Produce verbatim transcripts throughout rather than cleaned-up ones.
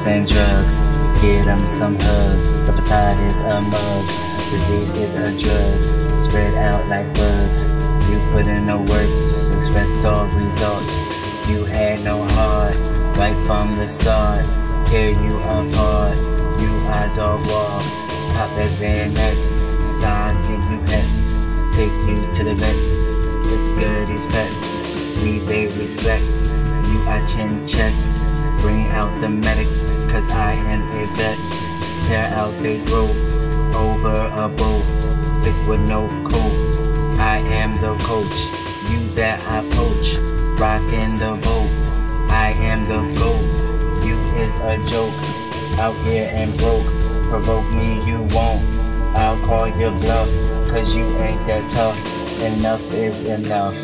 sex and drugs. Get them some hugs. The facade is a mug. Disease is a drug. Spread out like bugs. You put in the works, expect all results. You had no heart, right from the start. Tear you apart. You are dog walk. Pop that Xanax. I give you pets. Take you to the vets. With goodies pets. We they respect. You are chin check. Bring out the medics, cause I am a vet. Tear out they throat. Over a boat. Sick with no coat. I am the coach. You that I poach. Rockin' the boat. I am the GOAT. You is a joke. Out here and broke. Provoke me you won't. I'll call your bluff. Cause you ain't that tough. Enough is enough.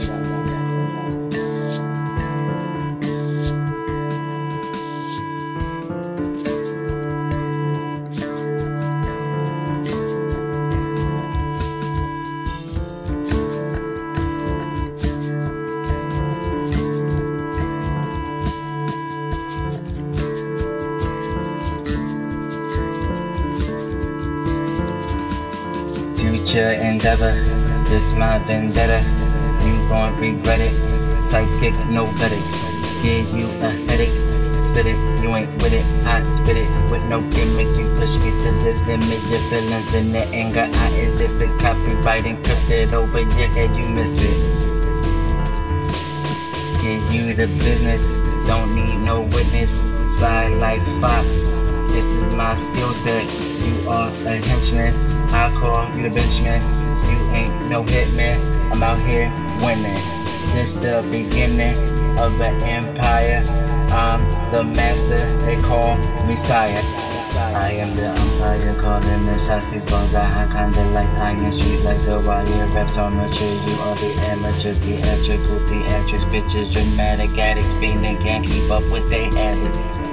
Future endeavor, this my vendetta. You gon' regret it. Psychic, no better. Give you a headache. Spit it, you ain't with it. I spit it with no gimmick. You push me to the limit. Your feelings and the anger. I illicit copyright encrypted over your head. You missed it. Give you the business. Don't need no witness. Slide like Fox. This is my skill set. You are a henchman. I call you the benchman. You ain't no hitman. I'm out here winning. This the beginning of an empire. I'm the master. They call me sire. I am the umpire calling the shots. These balls are high, kinda like iron. Street like the wire. Raps on mature. You are the amateur, theatrical, theatrics, bitches, dramatic addicts, being they can't keep up with their habits.